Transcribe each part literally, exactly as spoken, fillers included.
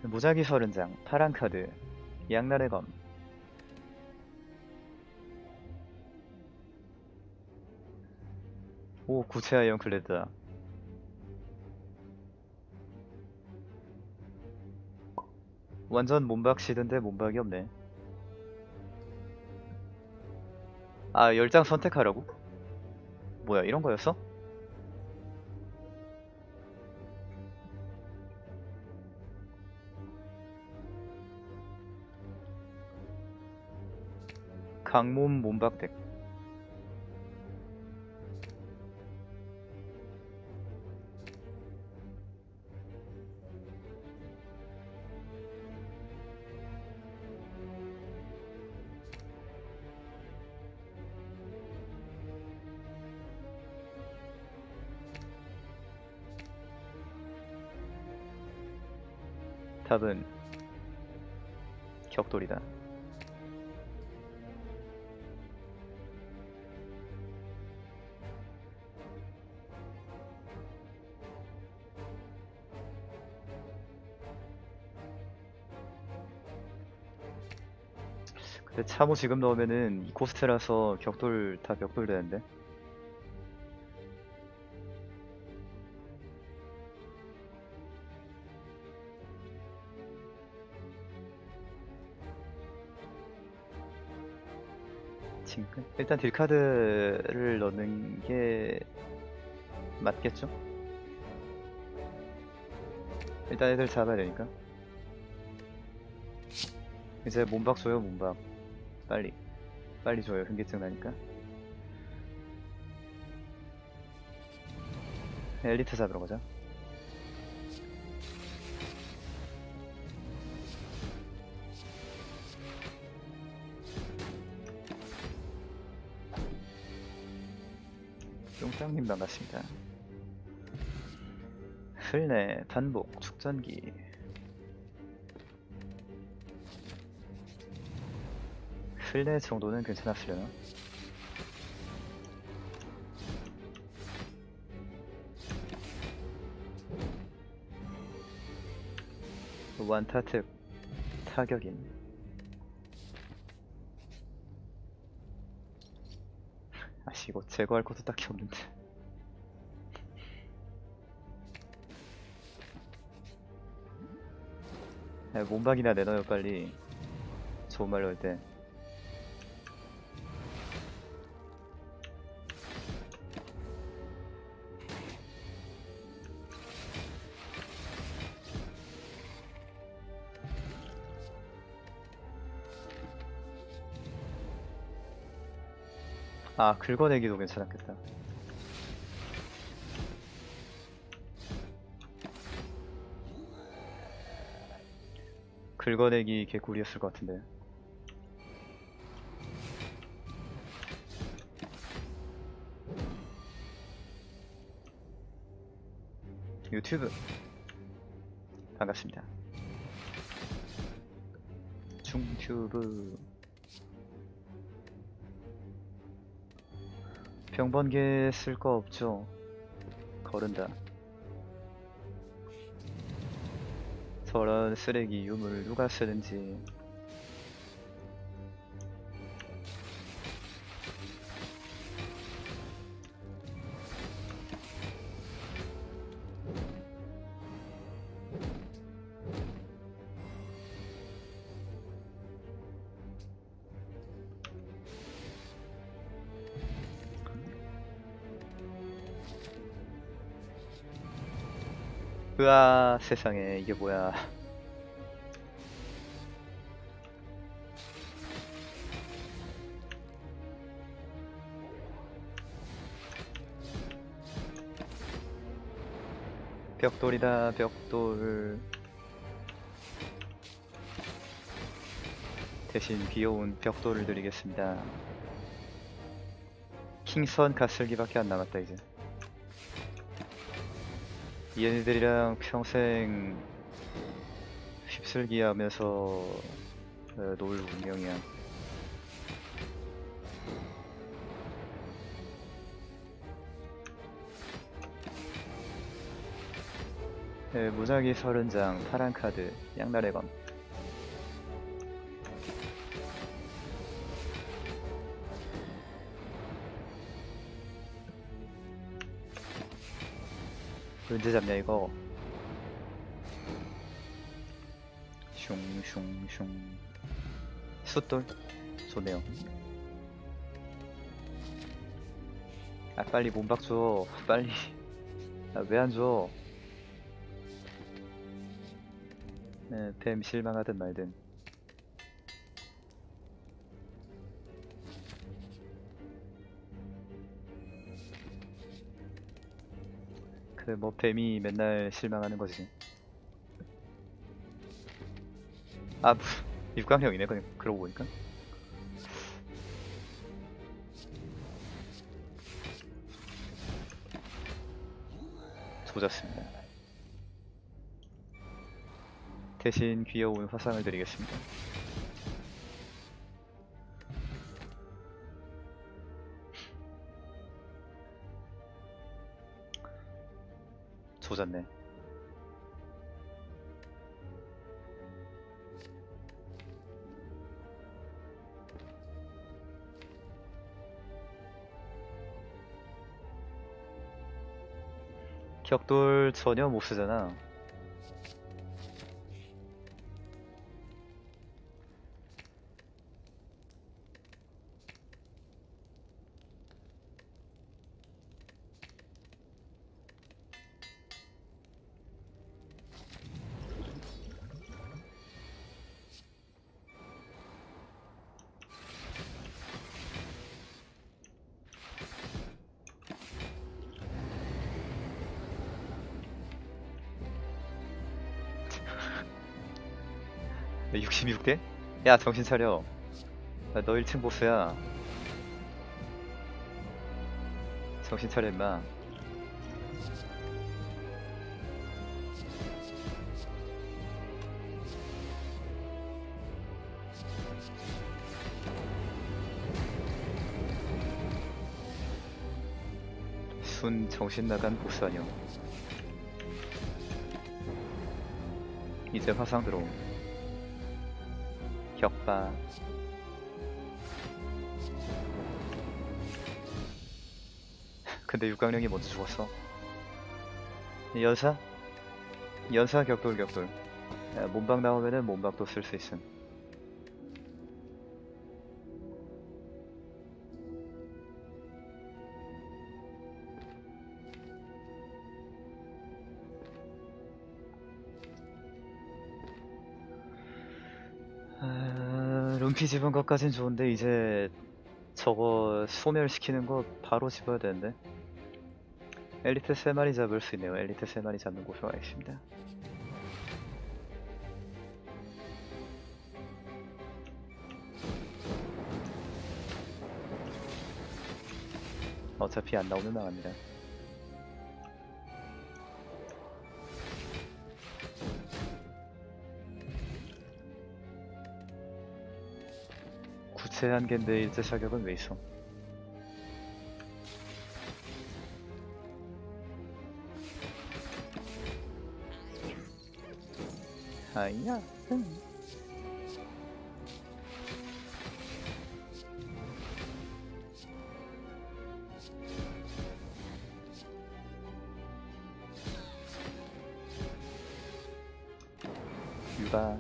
무작위 서른 장, 파란 카드, 양날의 검. 오, 구체 아이언 클레드다. 완전 몸박 시드인데 몸박이 없네. 아, 열 장 선택하라고? 뭐야, 이런 거였어? 강몸 몸박 덱. 답은 격돌이다. 근데 참호 지금 넣으면은 이 코스트라서 격돌 다 격돌 되는데. 지금 일단 딜카드를 넣는 게 맞겠죠? 일단 애들 잡아야 되니까. 이제 몸박 줘요, 몸박. 빨리. 빨리 줘요, 현기증 나니까. 엘리트 잡으러 가자. 쫑짱님 반갑습니다. 흘내, 반복, 축전기. 흘내 정도는 괜찮았으려나? 완타특 타격인. 아씨, 이거 제거할 것도 딱히 없는데. 야, 몸박이나 내놔요 빨리. 좋은 말 넣을 때. 아, 긁어내기도 괜찮았겠다. 긁어내기 개꿀이었을 것 같은데. 유튜브 반갑습니다. 중튜브. 병번개 쓸 거 없죠? 거른다. 저런 쓰레기 유물 누가 쓰는지. 으아, 세상에 이게 뭐야. 벽돌이다, 벽돌. 대신 귀여운 벽돌을 드리겠습니다. 킹선 가슬기밖에 안 남았다 이제. 얘네들이랑 평생 휩쓸기 하면서 어, 놀 운명이야. 네, 무작위 서른 장, 파란 카드, 양날의 검. 언제 잡냐 이거. 슝슝슝. 숫돌 좋네요. 아 빨리 몸박 줘 빨리. 아, 왜 안 줘? 네, 뱀 실망하든 말든. 그래 뭐 뱀이 맨날 실망하는 거지. 아 육강형이네 그냥 그러고 보니까. 조졌습니다. 대신 귀여운 화상을 드리겠습니다. 조졌네. 격돌 전혀 못 쓰잖아. 육십육 대? 야 정신 차려. 야, 너 일 층 보스야. 정신 차려 임마. 순 정신 나간 보스 아니오. 이제 화상 들어옴. 격파. 근데 육강령이 먼저 죽었어. 연사? 연사 격돌 격돌. 야, 몸박 나오면은 몸박도 쓸 수 있음. 아, 룸피 집은 것까진 좋은데 이제 저거 소멸시키는 거 바로 집어야 되는데. 엘리트 세 마리 잡을 수 있네요. 엘리트 세 마리 잡는 곳으로 가겠습니다. 어차피 안 나오면 나갑니다. 구체 한 개인데 일제 사격은 왜 있어? 아이야. 음. 유바.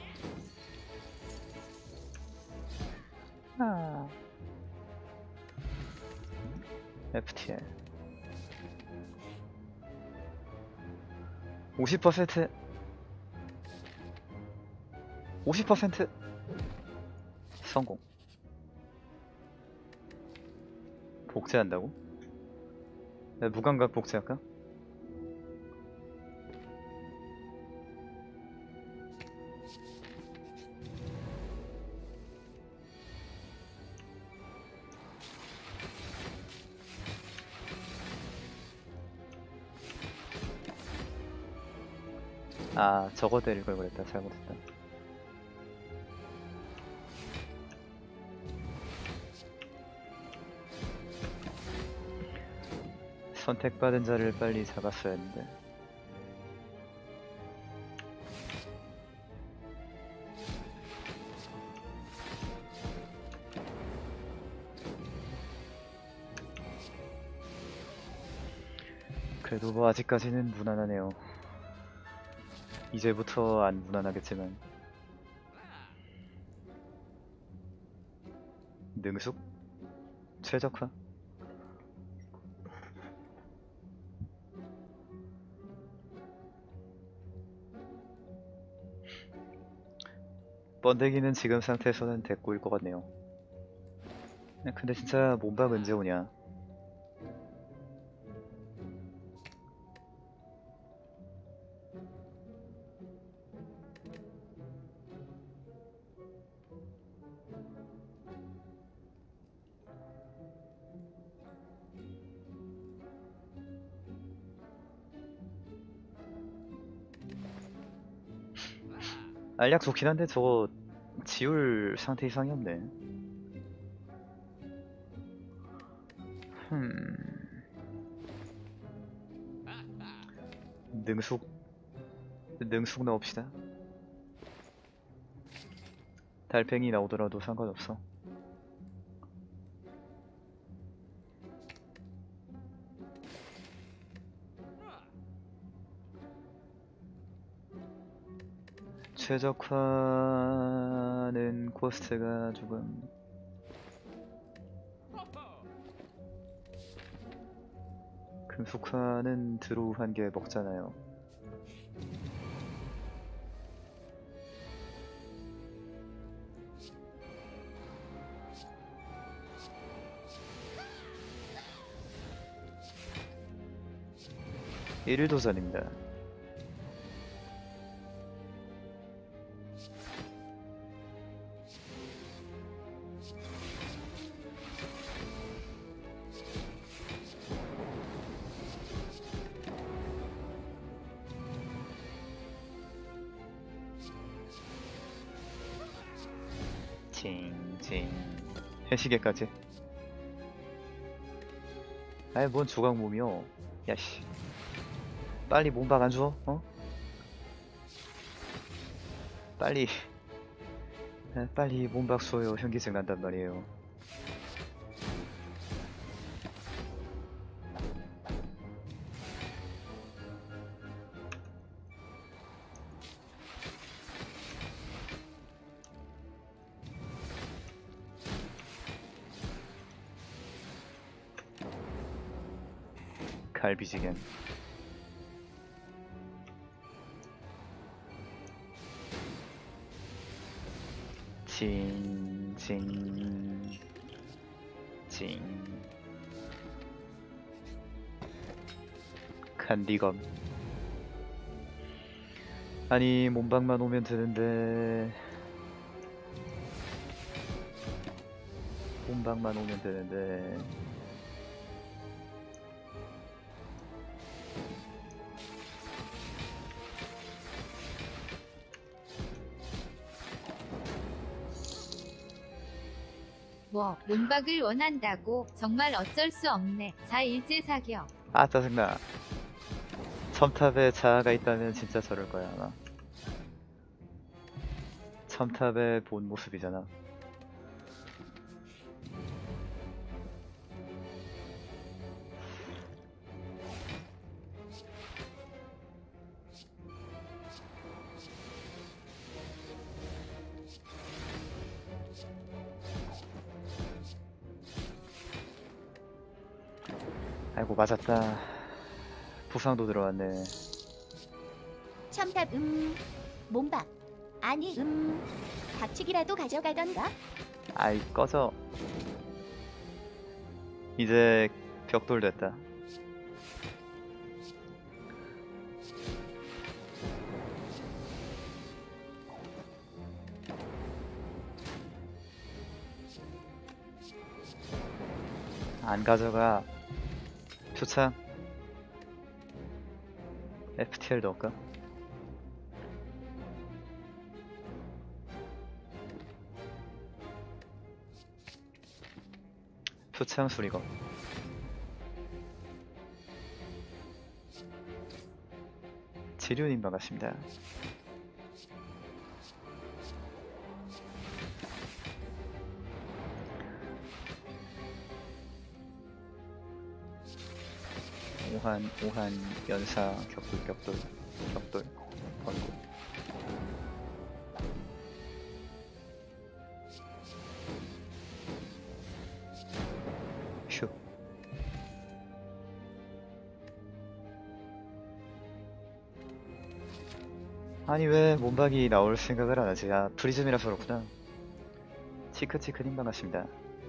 아. 에프티엘. 오십 퍼센트. 오십 퍼센트 성공. 복제한다고? 네, 무감각 복제할까? 아 저거 때릴 걸 그랬다. 잘못했다. 선택받은 자를 빨리 잡았어야 했는데. 그래도 뭐 아직까지는 무난하네요. 이제부터 안 무난하겠지만. 능숙? 최적화? 번데기는 지금 상태에서는 됐고일 것 같네요. 근데 진짜 몸박 언제 오냐? 알약 좋긴 한데 저거 지울 상태 이상이 없네. 흠. 능숙 능숙 넣읍시다. 달팽이 나오더라도 상관없어. 최적화는 코스트가 조금 금속화는 드로우 한 개 먹잖아요. 일 도전입니다. 징징 해시계까지. 아이 뭔 조각 몸이요. 야씨 빨리 몸박 안 줘? 어? 빨리 아, 빨리 몸박 줘요. 현기증 난단 말이에요. 갈비지겐. 징, 징, 징. 간디검. 아니, 몸박만 오면 되는데. 몸박만 오면 되는데. 뭐 몸박을 원한다고? 정말 어쩔 수 없네. 자 일제 사격. 아 짜증나. 첨탑에 자아가 있다면 진짜 저럴 거야 아마. 첨탑의 본 모습이잖아. 아이고 맞았다. 부상도 들어왔네. 첨탑 음 몸박 아니 음 박치기라도 가져가던가. 아이 꺼져. 이제 벽돌 됐다. 안 가져가. 표창 에프티엘 넣을까? 표창 수리검. 지류님 반갑습니다. 오한 오한 연사 격돌 격돌 격돌 번굴. 휴. 아니 왜 몸박이 나올 생각을 안 하지? 아 프리즘이라서 그렇구나. 치크치크님 반갑습니다.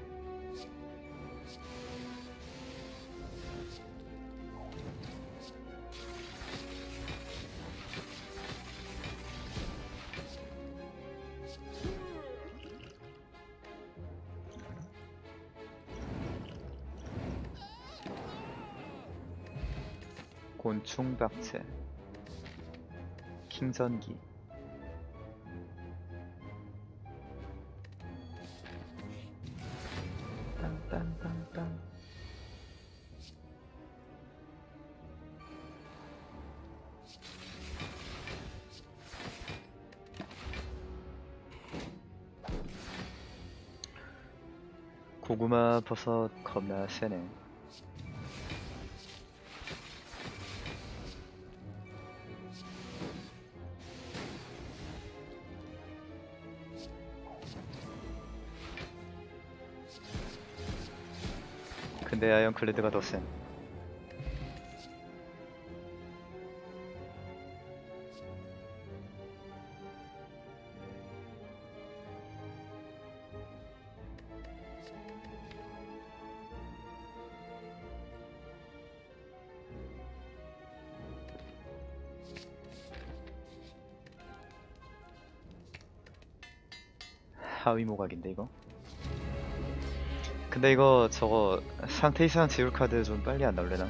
곤충박채 킹전기 빰빰빰빰. 고구마 버섯 겁나 세네. 근데 아이언클레드가 더 센. 하위 모각인데 이거. 근데 이거 저거 상태 이상 지울 카드 좀 빨리 안 나올래나?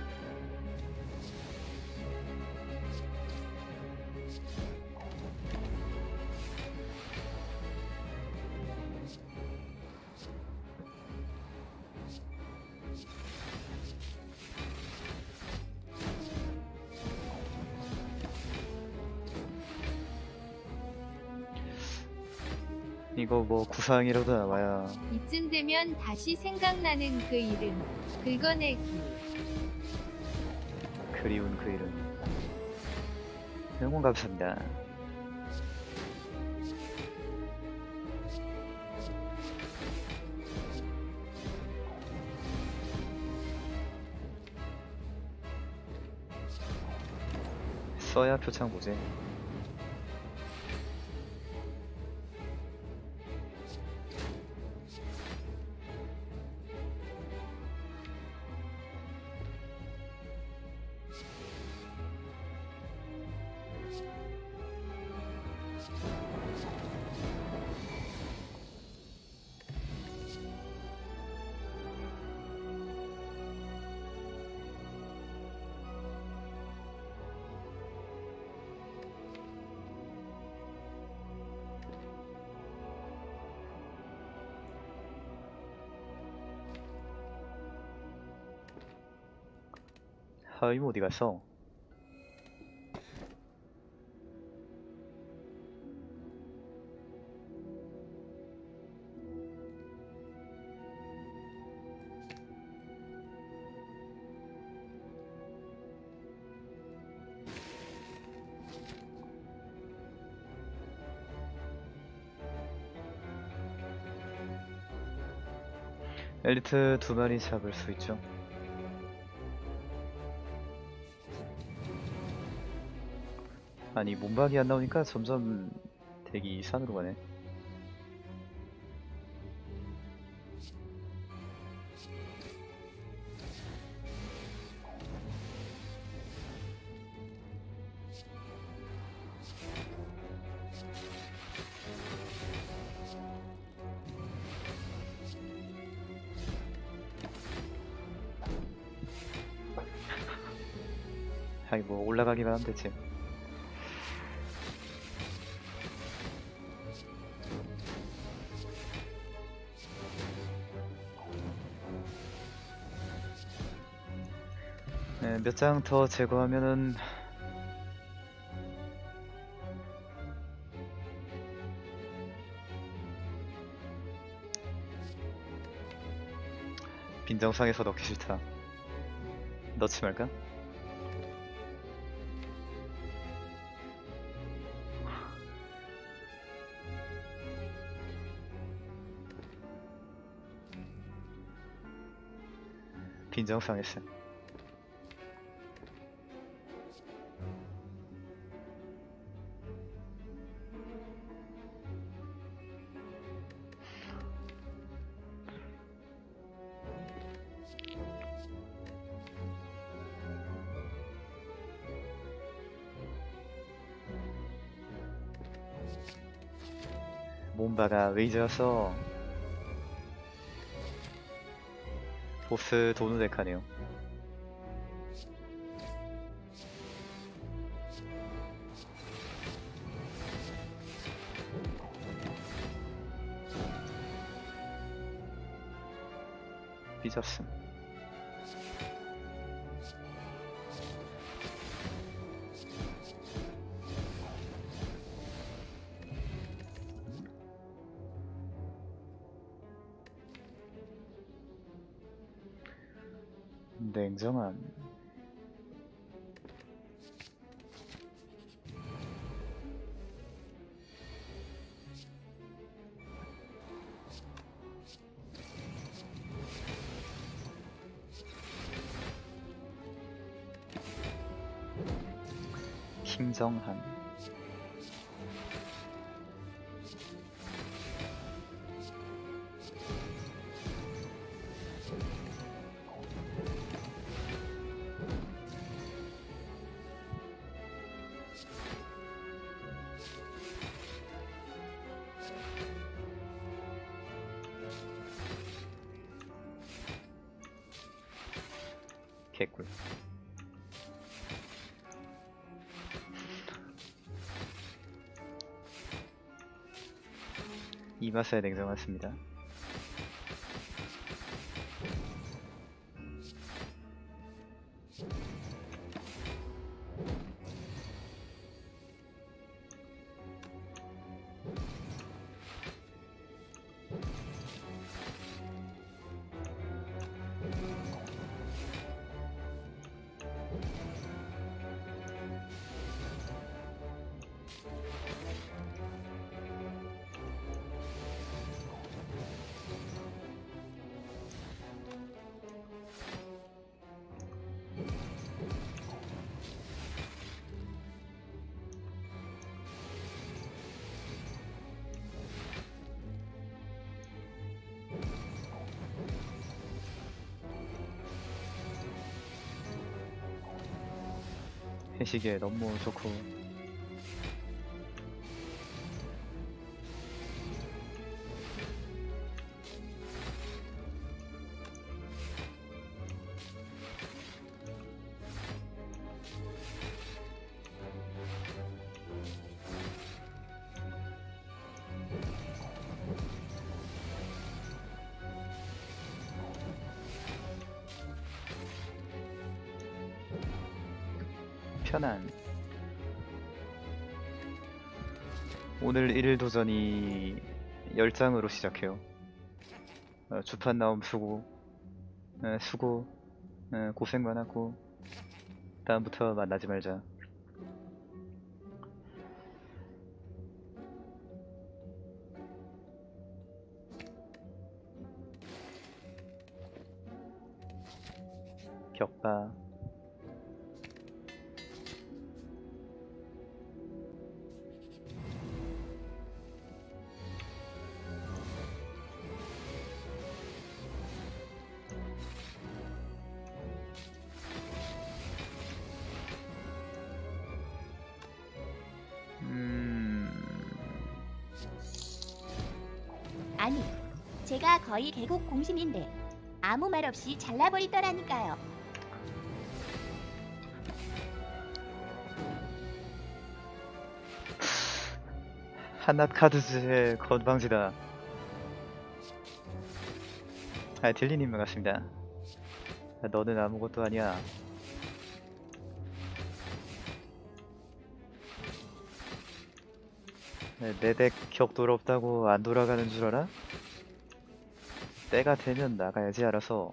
이거 뭐 구사항이라도 나와야. 이쯤 되면 다시 생각나는 그 이름. 긁어내기. 그리운 그 이름. 응원 감사합니다. 써야 표창 보지. 하임 어디 갔어? 엘리트 두 마리 잡을 수 있죠. 아니 몸박이 안 나오니까 점점 대기 산으로 가네. 아니 뭐 올라가기만 하면 되지. 네, 몇 장 더 제거하면은 빈정상에서 넣기 싫다. 넣지 말까? 빈정상했어. 몬바가 왜 이제 와서 보스 도누덱하네요. 삐졌음. 냉정함. 힘정함. 개꿀. 이 맛에 냉정했습니다. 해시계 너무 좋고. 편안. 오늘 일 일 도전이 열 장으로 시작해요. 어, 주판 나옴 수고. 에, 수고. 에, 고생 많았고. 다음부터 만나지 말자. 격파. 아니, 제가 거의 계곡 공신인데 아무 말 없이 잘라버리더라니까요. 한낱 카드즈의 건방지다. 아, 딜리님 반갑습니다. 아, 너는 아무것도 아니야. 내 덱 격돌 없다고 안 돌아가는 줄 알아? 때가 되면 나가야지 알아서.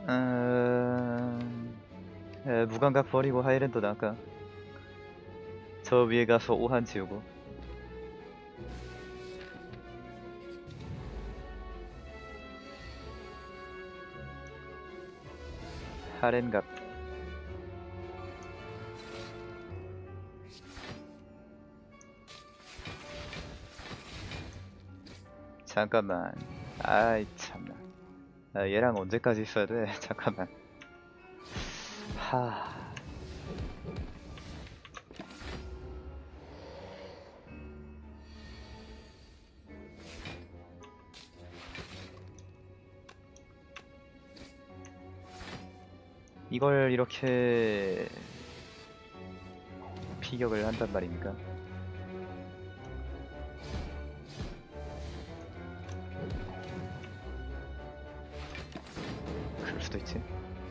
음... 에, 무감각 버리고 하이랜더 나가. 저 위에 가서 오한 지우고. 하렌갑. 잠깐만. 아이 참나. 아, 얘랑 언제까지 있어야 돼? 잠깐만. 하. 이걸 이렇게 피격을 한단 말입니까? 그럴 수도 있지.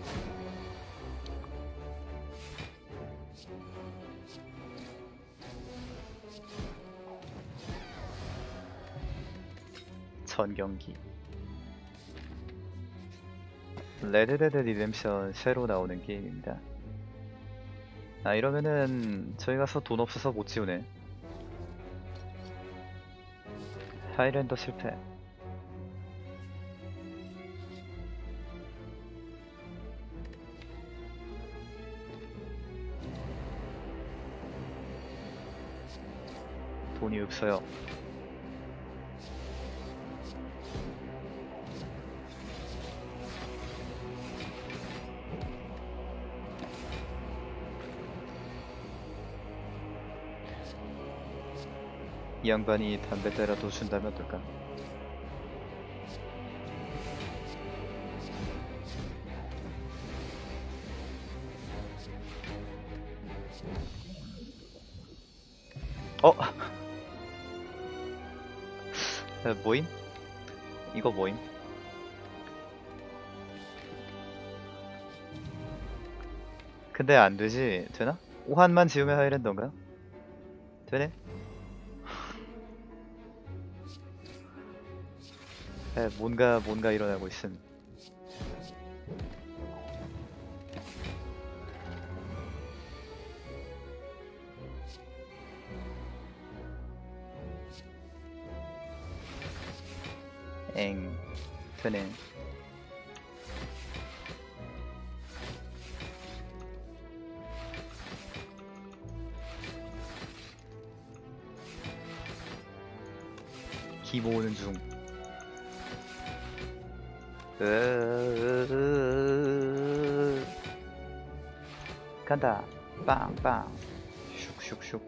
전경기. 레드데드 리뎀션 새로 나오는 게임입니다. 아 이러면은 저희 가서 돈 없어서 못 지우네. 하이랜더 실패. 돈이 없어요. 이 양반이 담배 때라도 준다면 어떨까? 어? 에, 모임? 이거 모임? 근데 안 되지. 되나? 오한만 지우면 하이랜더인가요? 되네? 에, 뭔가 뭔가 일어나고 있음. 엥 되네. 기 모으는 중. 으으으으으으. 간다. 빵빵. 슉슉슉.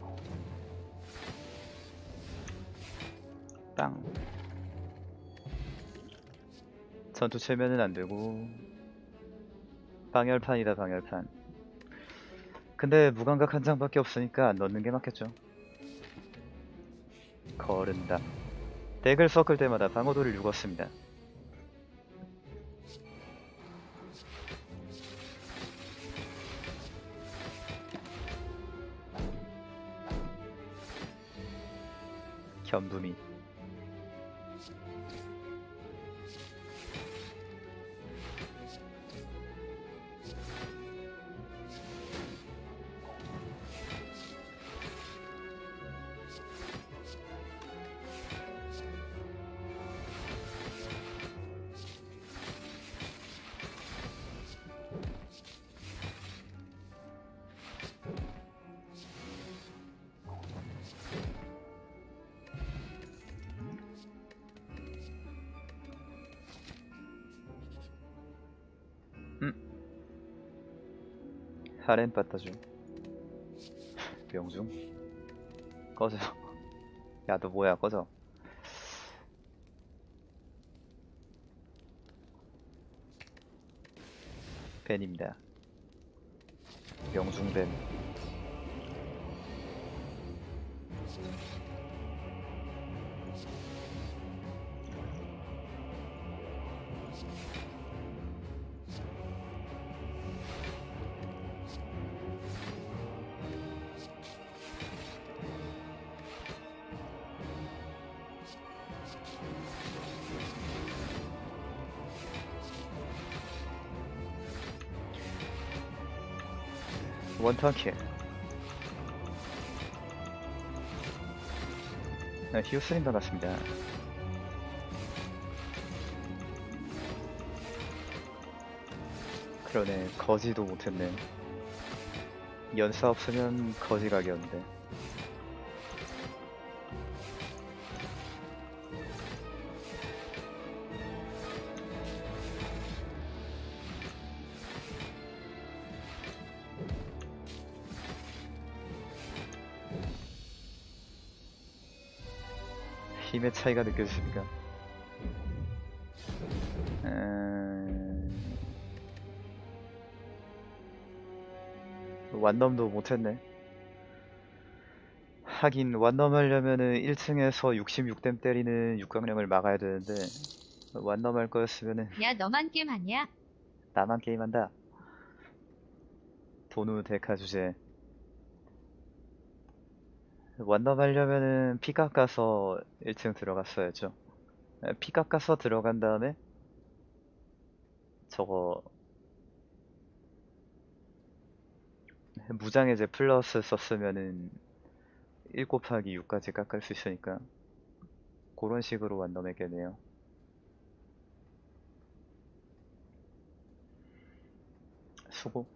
빵. 전투 체면은 안 되고. 방열판이다 방열판. 근데 무감각 한 장밖에 없으니까 안 넣는 게 맞겠죠. 거른다. 덱을 섞을 때마다 방어도를 육었습니다. 겸두미. 하렌 빠따주. 명중. 꺼져. 야 너 뭐야 꺼져. 벤입니다. 명중벤. 원턴킬. 네, 히우스님 반갑습니다. 그러네, 거지도 못했네. 연사 없으면 거지 각이었는데. 힘의 차이가 느껴지십니까? 음... 완넘도 못했네. 하긴 완넘 하려면은 일 층에서 육십육 댐 때리는 육강령을 막아야 되는데 완넘 할 거였으면은 야 너만 게임 하냐? 나만 게임한다. 도누 데카 주제. 완넘 하려면은 피 깎아서 일 층 들어갔어야죠. 피 깎아서 들어간 다음에 저거 무장해제 플러스 썼으면은 일 곱하기 육까지 깎을 수 있으니까 그런 식으로 완덤했겠네요. 수고.